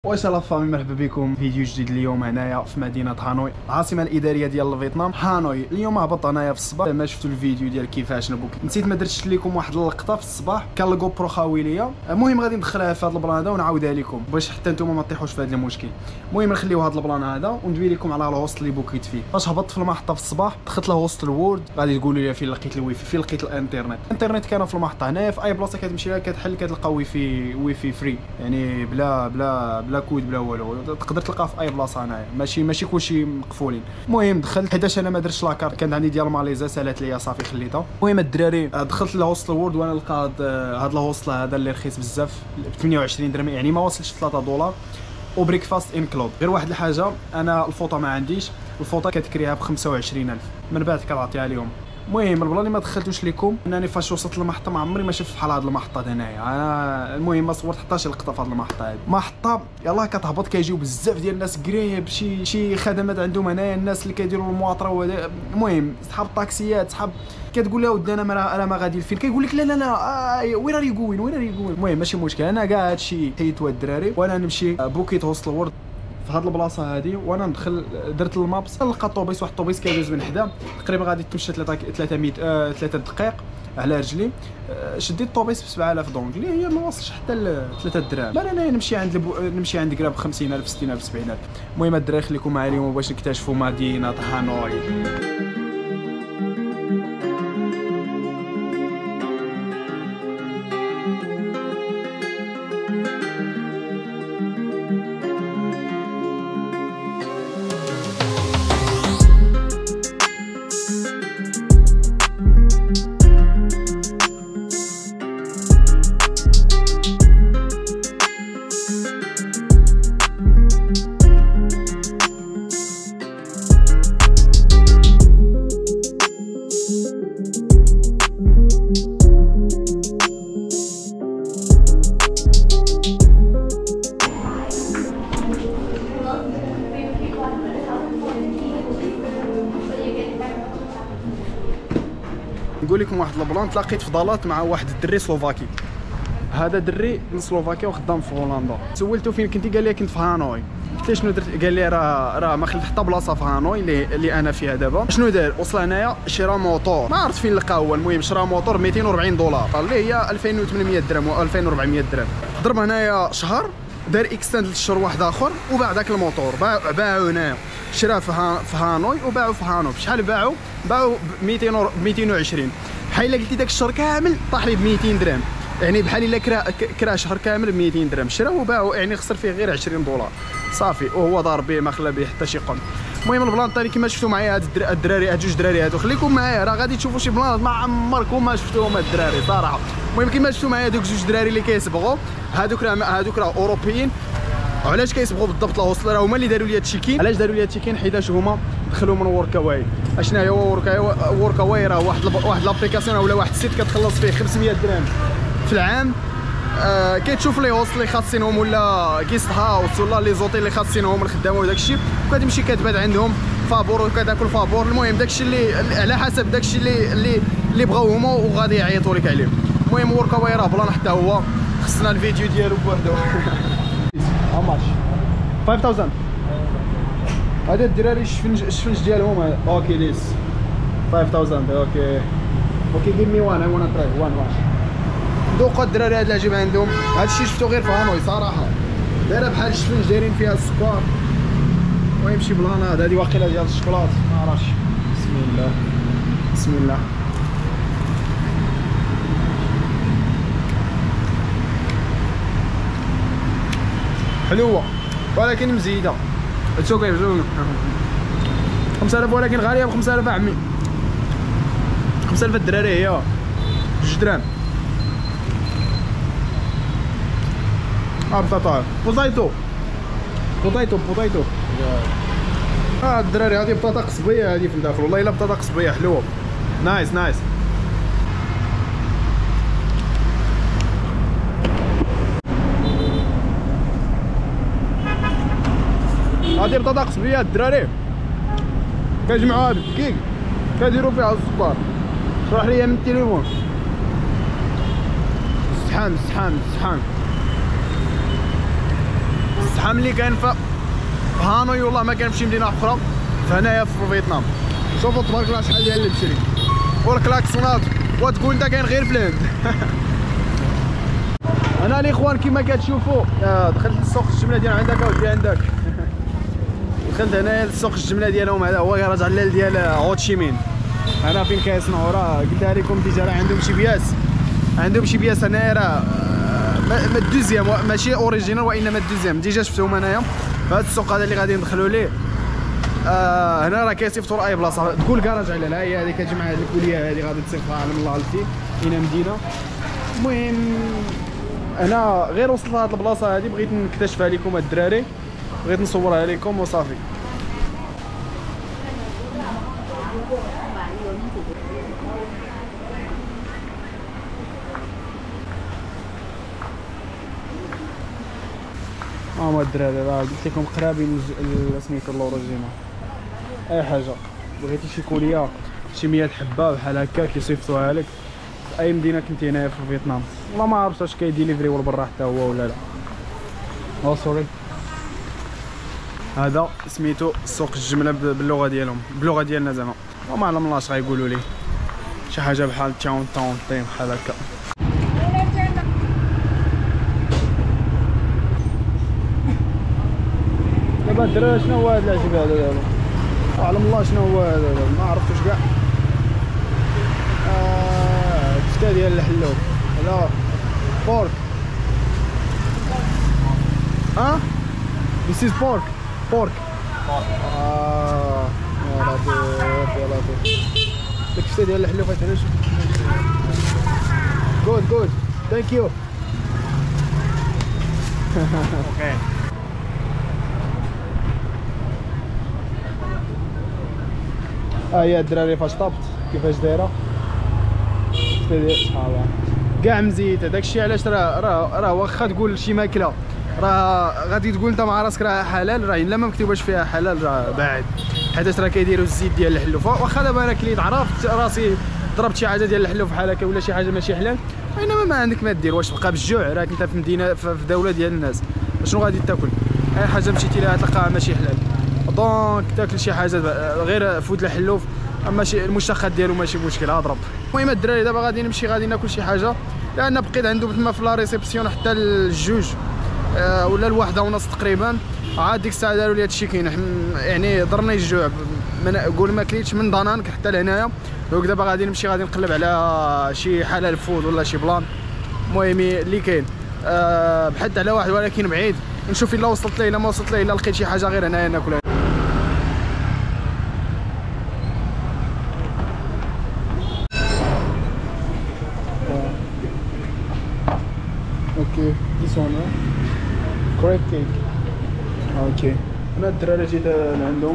واش لا فامي، مرحبا بكم فيديو جديد. اليوم هنايا في مدينه هانوي، العاصمه الاداريه ديال فيتنام. هانوي اليوم هبط هنايا في الصباح. ما شفتوا الفيديو ديال كيفاش نبوك، نسيت ما درتش لكم واحد اللقطه في الصباح. كان الجوبرو خاوي ليا. المهم غادي ندخلها في هذا البلان هذا ونعاودها لكم باش حتى نتوما ما تطيحوش في هذا المشكل. المهم نخليو هذا البلان هذا وندوي لكم على الهوست اللي بوكيت فيه. فاش هبطت في المحطه في الصباح دخلت لهوست الوورد، غادي تقولوا لي فين لقيت الويفي، فين لقيت الانترنت كان في المحطه هنايا. في اي بلاصه كتمشي لها كتحل كتلقى ويفي فري، يعني بلا كود بلا والو. تقدر تلقاه في اي بلاصه هنايا، ماشي كلشي مقفولين. المهم دخلت حيتاش انا ما درتش لاكارت، كان عندي ديال ماليزا سالات ليا صافي خليتها. المهم الدراري دخلت لهوست الوورد وانا لقى هذا الهوست هذا اللي رخيص بزاف ب 28 درهم، يعني ما وصلش 3 دولار وبريكفاست انكلود. غير واحد الحاجه، انا الفوطه ما عنديش، الفوطه كتكريها ب 25000 من بعد كتعطيها لهم. المهم البلان اللي ما دخلتوش لكم انني فاش وصلت للمحطه ما عمري ما شفت بحال هاد المحطه هنايا. انا المهم ما صورت حتى شي لقطه في هاد المحطه هادي. محطه يلاه كتهبط كيجيو بزاف ديال الناس قريب، شي خدمات عندهم هنايا، الناس اللي كيديروا المواطره. المهم صحاب الطاكسيات، صحاب كتقول له ودي انا ما غادي لفين، كيقول لك لا وين راه يقوين. المهم ماشي مشكل، انا كاع هادشي حيدتو الدراري وانا نمشي بوكيت هوست الورد في هاد البلاصه هادي. وانا ندخل درت المابس، لقى طوبيس، واحد الطوبيس كيدوز من حدا تقريبا غادي تمشي 3 دقائق على رجلي. شديت الطوبيس ب 7000 دونك اللي هي ما وصلش حتى ل 3 دراهم. انا نمشي عند قراب 50000 60000 70000. المهم الدراري خليكم معايا اليوم باش نكتشفوا مدينه هانوي. نقول لكم واحد البلان، تلاقيت في ضالات مع واحد الدري سلوفاكي. هذا دري من سلوفاكيا وخدام في هولندا. سولته فين كنتي، قال لي كنت في هانوي. قلت له شنو درت؟ قال لي راه ما خليت حتى بلاصه في هانوي اللي انا فيها دابا. شنو دار؟ وصل هنايا شرا موطور، ما عرفت فين لقاه هو. المهم شرا موطور 240 دولار اللي هي 2800 درهم و 2400 درهم. ضرب هنايا شهر، دار اكستند للشهر واحد اخر وباع ذاك الموطور. باعو هنايا، شراه في هانوي وباعو في هانوي. بشحال باعوا ب 220. بحال قلتي داك الشهر كامل طاح لي ب 200 درهم، يعني بحال الا كرا شهر كامل ب 200 درهم. شراه وباعو، يعني خسر فيه غير 20 دولار صافي، وهو ضارب به ما خلى به حتى شي قرن. المهم البلان الثاني كما شفتوا معايا هاد الدراري، هاد جوج دراري هادو، خليكم معايا راه غادي تشوفوا شي بلان ما عمركم ما شفتوهم هاد الدراري صراحه. المهم كما شفتوا معايا دوك جوج دراري اللي كيسبغوا، هادوك راه اوروبيين. وعلاش كيسبغوا بالضبط الهوست؟ راه هما اللي داروا لي التشيكين. علاش داروا لي التشيكين؟ حيتاش هما دخلوا من وركاواي. اشنا هي وركاواي؟ راه واحد لابليكاسيون ولا واحد السيت كتخلص فيه 500 درهم في العام. كتشوف لي هوست اللي خاصينهم ولا كيست هاوس ولا لي زوتيل اللي خاصينهم الخدامه وداك الشيء، وكتمشي كتبات عندهم فابور وكتاكل فابور. المهم داك الشيء اللي على حسب داك الشيء اللي بغاو هما وغادي يعيطوا لك عليه. المهم وركاواي راه بلان حتى هو خصنا الفيديو ديالو بوحدو. How much? 5000. هذا الدراري الشفنج ديالهم. اوكي ليس 5000. اوكي give me one. I wanna try one. ذوقوا الدراري هاد العجيب عندهم. هادشي شفتو غير في هانوي صراحه، دايره بحال الشفنج دايرين فيها السكر. المهم شي بلانات هادي واقيلا ديال الشوكولات ما عرفتش. بسم الله. حلوه ولكن مزيده. تشوف كيف 5000 ولكن غاليه ب 5000 عمي. 5000 الدراري هي 2 دراهم. بطاطا بوطيتو. الدراري هذه بطاطا قصبيه هذه في الداخل، والله الا بطاطا قصبيه حلوه. نايس. هذه بطاطا قصبيه الدراري، كيجمعوها بالدقيق كيديروا فيها السكر. شرح لي من التليفون. السحام شحال ملي كاين في هانوي والله ما كاين في شي مدينه اخرى هنايا في فيتنام. شوفوا تبارك الله شحال ديال البشري والكلاكسونات وتقول انت كاين غير في الهند. انا الاخوان كما كتشوفوا دخلت لسوق الجمله ديال عندك اودي عندك. دخلت هنايا لسوق الجمله ديالهم، هذا هو راجع الليل ديال هوتشيمين. انا فين كيصنعوا راه قلتها لكم ديجا، راه عندهم شي بياس، عندهم شي بياس هنايا راه ما الدوزيام ماشي اوريجينال وانما الدوزيام. ديجا شفتهم انايا في هذا السوق هذا اللي غادي ندخلوا ليه. هنا راه كيصيفطوا اي بلاصه، تقول كراج على هي هذه كتجمع هذه الكليه هذه غادي تصيفطها على الله عرفتي اين مدينه. المهم انا غير وصلت لهاد البلاصه هذه بغيت نكتشفها لكم الدراري، بغيت نصورها لكم وصافي. هما الدراري راه قلت لكم قرابين سميتو الاوريجينال. اي حاجه بغيتي شي كوليه شي 100 حبه بحال هكا كيصيفطوها لك في اي مدينه كنتي هنايا في فيتنام. والله ما عرفتش واش كيديليفري ولا برا حتى هو ولا لا. او سوري. هذا سميتو سوق الجمله باللغه ديالهم، باللغه ديالنا زعما، وما علم الله اش غايقولوا لي، شي حاجه بحال تاون طيم بحال هكا. دابا الدراري شنو هو هذا العجيب هذا دابا؟ اعلم الله شنو هو هذا، ما عرفتوش كاع. كفته ديال الحلوب، هذا بورك. This is pork. يا لطيف يا لطيف. الكفته ديال الحلوب هنا شوف. Good. Thank you. Okay. هي الدراري فاش طابت كيفاش دايره سبحان الله كاع مزيته. داكشي علاش راه واخا تقول شي ماكله راه غادي تقول انت مع راسك راه حلال، راه الا ما مكتوباش فيها حلال راه باعد، حيت راه كيديروا الزيت ديال الحلوف. واخا دابا انا كليت عرفت راسي ضربت شي حاجه ديال الحلوف بحال هكا ولا شي حاجه ماشي حلال، انما ما عندك ما دير. واش تبقى بالجوع؟ راك انت في مدينه في دوله ديال الناس، شنو غادي تاكل؟ اي حاجه مشيتي لها تلقاها ماشي حلال، دونك تاكل شي حاجه غير فود الحلوف، اما شي المشتقات ديالو ماشي مشكل اضرب. المهم الدراري دابا غادي نمشي غادي ناكل شي حاجه، لان بقيت عندهم تما في لا ريسبسيون حتى الجوج ولا الواحده ونص تقريبا. عاد ديك الساعه داروا لي هادشي كاين، يعني ضرني الجوع، قول ما كليتش من ضنانك حتى لهنايا. دونك دابا غادي نمشي غادي نقلب على شي حلال فود ولا شي بلان، المهم اللي كاين بحثت على واحد ولكن بعيد، نشوف الا وصلت ليه الا ما وصلت ليه الا لقيت شي حاجه غير هنايا ناكلها. اوكي this one right crab cake. اوكي انا الدراري جيت لعندهم،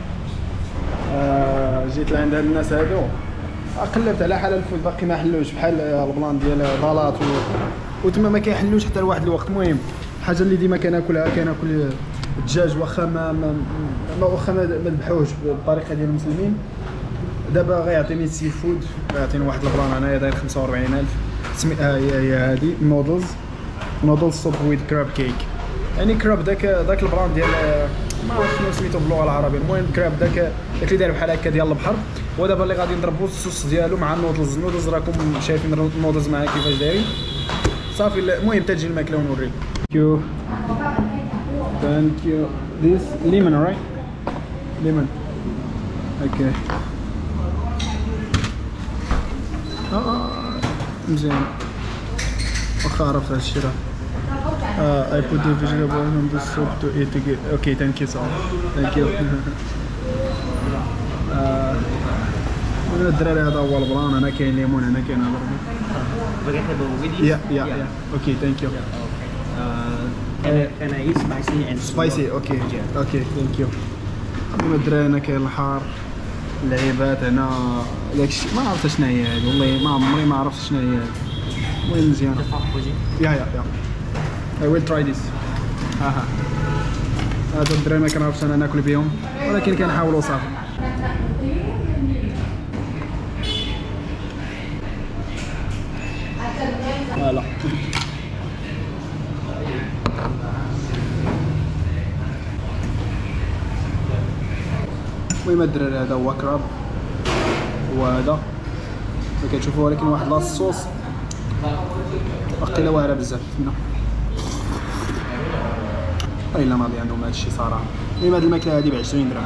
جيت لعند هاد الناس هادو، قلبت على حلال الفود باقي ما حلوش بحال البلان ديال ضالات وتما ما كيحلوش حتى لواحد الوقت. المهم الحاجه اللي ديما كناكلها كناكل الدجاج، واخا واخا ما ذبحوهش بالطريقه ديال المسلمين. دابا غيعطيني السي فود، غيعطيني واحد البلان هنايا داير 45000 هي هادي نودل سوب ويز كراب كيك، يعني كراب داك البراند ديال ما عرفت شنو سميتو باللغه العربيه. المهم كراب داك اللي داير بحال هكا ديال البحر. ودابا اللي غادي نضربو الصوص ديالو مع النودلز راكم شايفين النودلز معايا كيفاش دايرين صافي. المهم تجي الماكله ونوريكم. ثانك يو ذيس ليمون رايت ليمون اوكي. مزيان واخا عرفت هادشي راه I put the vegetable on the soup to eat again. Okay, thank you so much. Thank you. الدراري هذا هو البلان، هنا كاين ليمون هنا كاين هذا. Vegetable with this? Yeah. Okay, thank you. Can I eat spicy and spicy? Okay, thank you. الدراري هنا كاين الحار، اللعيبات هنا داكشي ما عرفت شنو هي هذه، والله ما عمري ما عرفت شنو هي هذه. المهم مزيان. Yeah. I will try this. هذا الدراري ما كنعرفش انا ناكل بهم، ولكن كنحاولوا صافي. فوالا المهم الدراري هذا هو كراب وهذا ما كتشوفوا، ولكن واحد لاصوص واقيلا واعره بزاف هنا. الا ناضي عندهم هذا الشيء صراحه. المهم هذه الماكله هذه ب 20 درهم.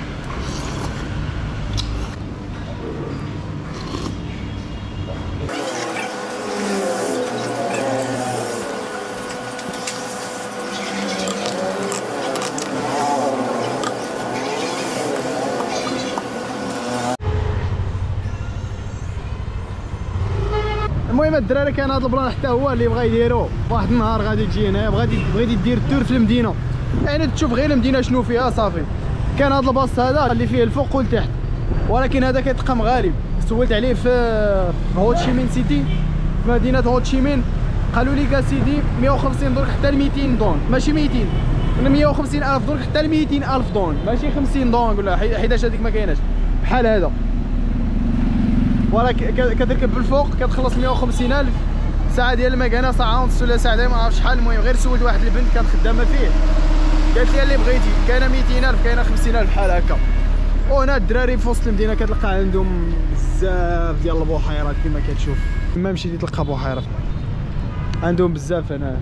المهم الدراري كان هذا البلان حتى هو اللي بغا يديرو واحد النهار غادي تجي هنايا بغيتي دير التور في المدينه، يعني تشوف غير المدينه شنو فيها صافي. كان هذا الباص هذا اللي فيه الفوق والتحت، ولكن هذا كيتقام غالب. سولت عليه في هوتشيمين سيتي، في مدينه هوتشيمين، قالوا لي سيدي 150 درك حتى ل 200 دون، ماشي 200، من 150 الف درك حتى ل 200 الف دون، ماشي 50 دون ولا حيتاش هذيك ما كايناش بحال هذا. ولكن كتركب بالفوق كتخلص 150 الف. ساعه ديال المكانه ساعه ونص ولا ساعتين ما عرفتش شحال. المهم غير سولت واحد البنت كانت خدامه فيه، قالت لي اللي بغيتي كاينه 200 الف كاينه 50 الف بحال هكا. وهنا الدراري في وسط المدينه كتلقى عندهم بزاف ديال البحيرات كما كتشوف. ما مشيتي تلقى بحيره عندهم بزاف هنا.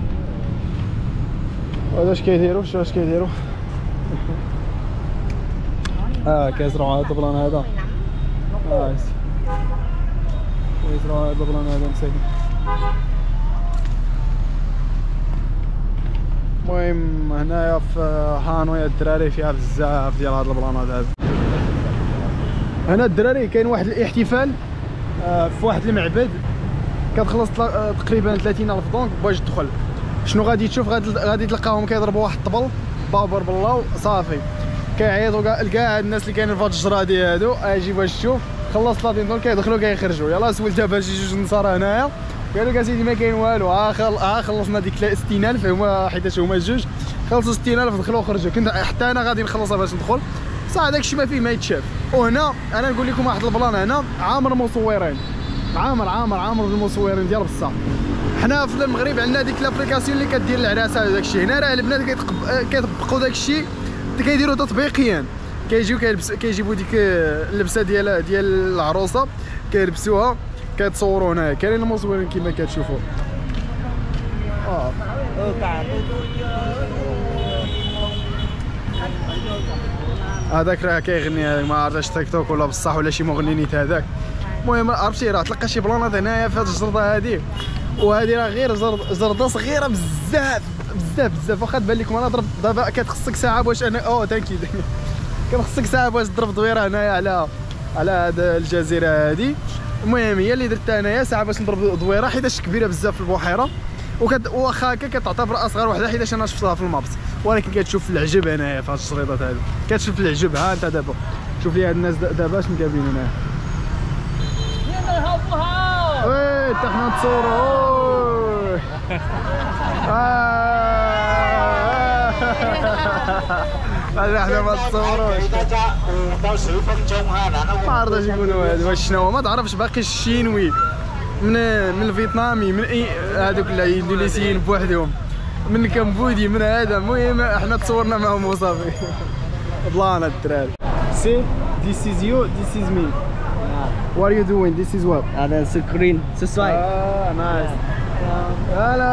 هذا اش كيديروا اش كيديروا كيزرعوا هذا البلان هذا. كيزرعوا هذا البلان هذا مساكن. المهم هنايا في هانوي الدراري فيها بزاف ديال هاد البلانات هذا. هنا الدراري كاين واحد الاحتفال في واحد المعبد، كتخلص تقريبا 30 الف دونك باش تدخل. شنو غادي تشوف؟ غادي تلقاهم كيضربوا واحد الطبل بابر بالله صافي، كيعيطوا كاع الناس اللي كاينين في هاد الجرادي هادو اجي باش تشوف. خلص 30 دونك كيدخلوا كيخرجوا. يلاه سولت دابا شي جوج نصارى هنايا قالوا لك اسيدي ما كاين والو، خلصنا ديك 60000 هما حيتاش هما جوج خلصوا 60000 دخلوا وخرجوا. كنت حتى انا غادي نخلصها باش ندخل صح، داكشي ما فيه ما يتشاف. وهنا انا نقول لكم واحد البلان هنا عامر مصورين، عامر بالمصورين ديال بصح. حنا في المغرب عندنا ديك لابليكاسيون اللي كدير العراسه وداكشي. هنا راه البنات كيطبقوا داكشي كيديروا تطبيقيا، كيجيبوا ديك اللبسه ديال العروسه كيلبسوها كيتصوروا هنايا. كاينين المصورين كما كتشوفوا. هذاك راه كيغني ما عرفتش تيك توك ولا بصح ولا شي مغني نيت هذاك. المهم عرفتي راه تلقى شي بلانات هنايا في هاد الجرده هادي، وهادي راه غير جرده صغيره بزاف بزاف بزاف. واخا تبان لكم انا ضرب دابا كتخصك ساعه باش انا تاكيد كتخصك ساعه باش تضرب دويره هنايا على هاد الجزيره هادي. المهم هي اللي درتها انايا ساعه باش نضرب دويره حيتاش كبيره بزاف في البحيره، واخا هكا كتعتبر اصغر وحده حيتاش انا شفتها في المابس، ولكن كتشوف العجب هنايا في هاد الشريطات هادو. كتشوف العجب. ها انت دابا شوف لي هاد الناس دابا اش مكابين هنايا. وي حتى حنا نتصوروا. حنا ما نتصوروش. ما عرفتش يقولوا هادو واش شنو، ما تعرفش باقي الشينوي من الفيتنامي من اي هذوك الاندونيسيين بوحدهم، من الكمبودي من هذا. المهم احنا تصورنا معهم وصافي. بلان الدراري. سي this is you, this is me. What are you doing? This is what? That's the screen. Subscribe. Nice. هلا.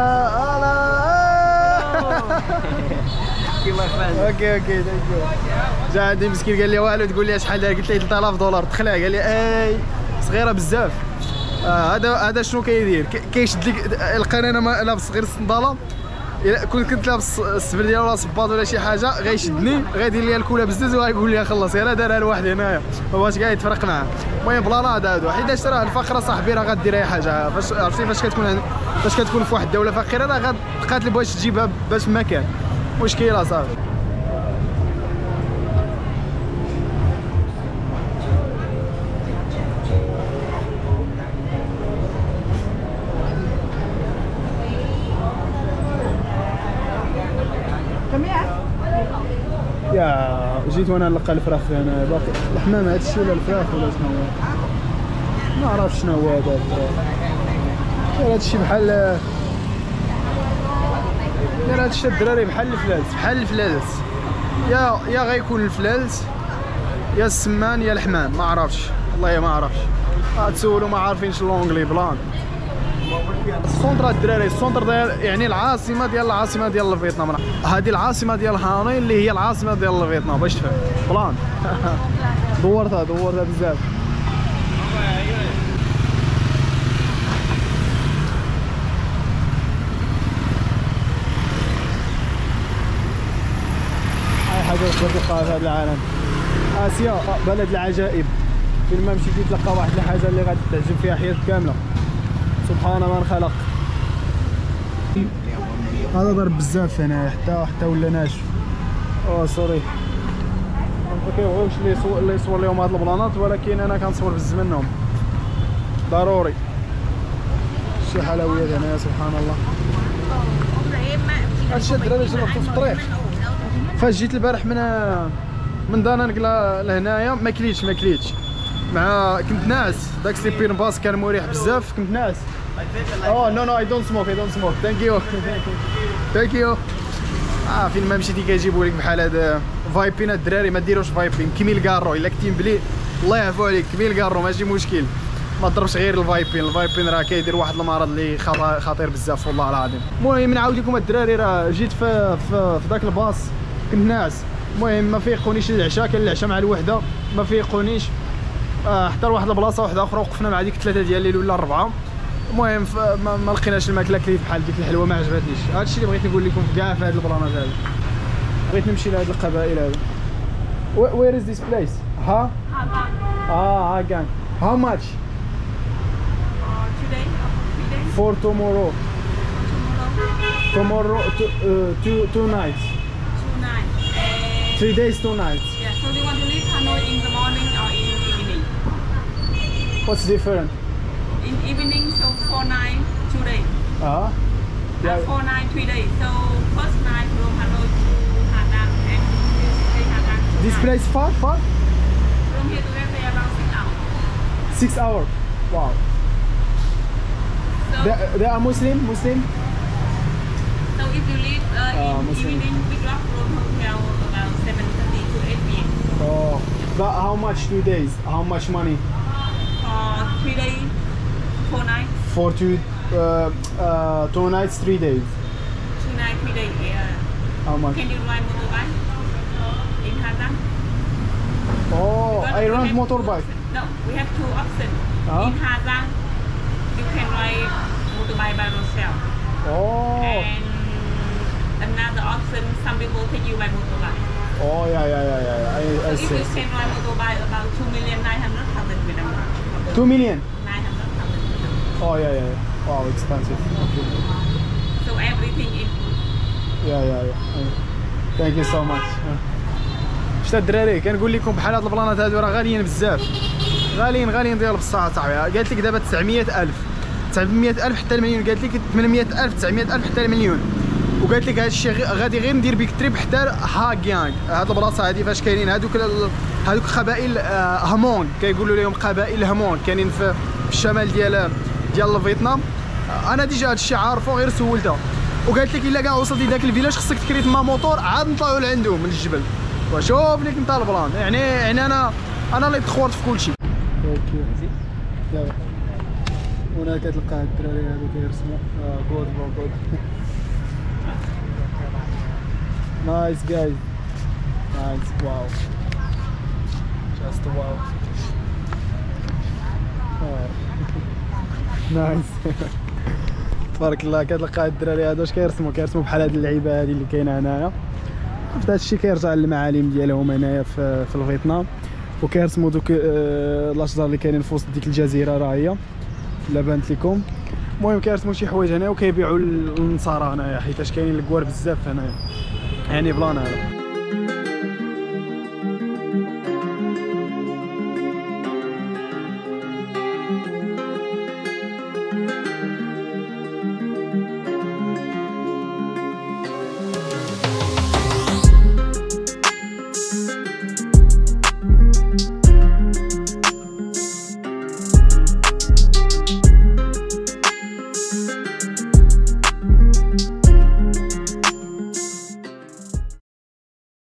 اوكي ثانك يو. جا عندي مسكين قال لي والو، تقول لي شحال قلت ليه 3000 دولار تخلع. قال لي اي صغيره بزاف. هذا شنو كيدير؟ كيشد لك لقاني انا لابس غير الصنداله، الا كنت لابس السبرديه ولا صباط ولا شي حاجه غيشدني غيدير لي الكولا بزز وغيقول لي خلص. يلاه دارها لواحد هنايا ما بغاش كاع يتفرق معاه. المهم بلانات هادو حيتاش راه الفقره صاحبي راه غدير اي حاجه. فاش عرفتي فاش كتكون في واحد الدوله فقيره راه غتقاتل باش تجيبها باش ما كان مشكله صافي. يا جيت وانا نلقى الفراخ هنا باقي الحمام. هذا الشيء ولا الفراخ ولا شنو هو؟ ما عرفتش شنو هو هذا الفراخ. هذا الشيء بحال هذا الشيء الدراري بحال الفلالس يا غيكون الفلالس يا السمان يا الحمام، ما عرفتش والله ما عرفتش. تسولوا ما عارفينش لونجلي بلان. السونتر الدراري، السونتر ديال يعني العاصمه ديال فيتنام. هذه العاصمه ديال هانوي اللي هي العاصمه ديال فيتنام باش تفهم بلان. دورتها بزاف. اي حاجه تلقاها في هذا العالم. اسيا بلد العجائب، فين ما مشيتي تلقى واحد الحاجه اللي غادي تعجب فيها حياتك كامله. سبحان من خلق. هذا ضرب بزاف هنا حتى ولا ناشف. سوري ما كيبغيوش اللي يصور لهم هاد البلانات، ولكن انا كنصور بزز منهم ضروري. شي حلويات هنايا سبحان الله. هادشي الدراري جربته في الطريق فاش جيت البارح من دانانك لهنايا. ما كليتش مع كنت ناعس. داك سليبين باص كان مريح بزاف، كنت ناعس. نو اي دونت سموك ثانك يو. فين ما مشيتي كيجيبوا لك بحال هذا فايبين. الدراري ما ديروش فايبين، كميل كارو الا كنتي مبلي الله يعفو عليك. كميل كارو ماشي مشكل، ما تضربش غير الفايبين راه كيدير واحد المرض اللي خطير بزاف والله العظيم. المهم نعاود لكم الدراري، راه جيت في ذاك الباص كنت ناعس. المهم ما فيقونيش العشاء، كان العشاء مع الوحده ما فيقونيش حتى لواحد البلاصه واحده اخرى. وقفنا مع ديك 3 ديال الليل ولا 4. المهم ما لقيناش الماكله كليف بحال ديك الحلوه، ما عجبتنيش. هادشي اللي بغيت نقول لكم في كاع في هاد البلانات هادي. بغيت نمشي لهاد القبائل هادو. Where is this place? Hagan. How much? Today, 3 days. For tomorrow. Tomorrow, 2 nights. 2 nights. 3 days, 2 nights. Yeah. So do you want to leave Hanoi in the morning or in the evening? What's different? In evening, so 4 nights, 2 days. Yeah. 4 nights, 3 days. So first night from Hanoi to Hadang and Hadang. This place far? From here to there, they about 6 hours. 6 hours. Wow. So, They are Muslim? so if you leave in Muslim. evening, we drop from hotel about 7:30 to 8 p.m. But how much 2 days? How much money? For 3 days, 4 nights. For 2 nights, 3 days. 2 nights, 3 days. Yeah. How much? Can you ride motorbike in Hadang? I rent motorbike. No, we have 2 options. Huh? In Hadang, you can ride motorbike by yourself. And another option, some people take you by motorbike. Yeah. I So if see. you can ride motorbike about 2,900,000 Vietnam baht. 2 million? 900,000 Vietnam baht. Yeah. Wow, expensive. Okay. So everything in. Yeah. Thank you so much. شتا الدراري كنقول لكم بحال هاد البلانات هادو راه غاليين بزاف، غاليين ديال بصح صاحبي. قالت لك دابا 900,000 حتى المليون، قالت لك 800,000 900,000 حتى المليون. وقالت لك هذا الشيء غادي غير ندير بيك تريب حتى هاغيانغ. هاد البلاصه هادي فاش كاينين هادوك قبائل همون، كيقولوا لهم قبائل همون، كاينين في الشمال ديال فيتنام. انا ديجا هاد الشيء عارفو، غير سولتها وقالت لك الا كاع وصلتي داك الفيلاج خصك تكري تما موطور عاد نطلعوا لعندهم من الجبل. وشوف لك انت البلان، يعني انا اللي تخورت في كل شيء. هنا كتلقى هاد الدراري هادو كيرسموا جود نايس جايز نايس. واو جاست واو نايس. تبارك الله. كتلقى هاد الدراري هادو اش كيرسموا بحال هاد اللعيبه هادي اللي كاينه هنايا. هذا الشيء كيرجع للمعالم ديالهم هنايا في فيتنام، وكيرسموا دوك الاشجار اللي كاينين في وسط ديك الجزيره راه هي الا بانت لكم. المهم كيرسموا شي حوايج هنا وكيبيعوا للنصارى هنايا، حيتاش كاينين الكوار بزاف هنايا، يعني بلان هذا.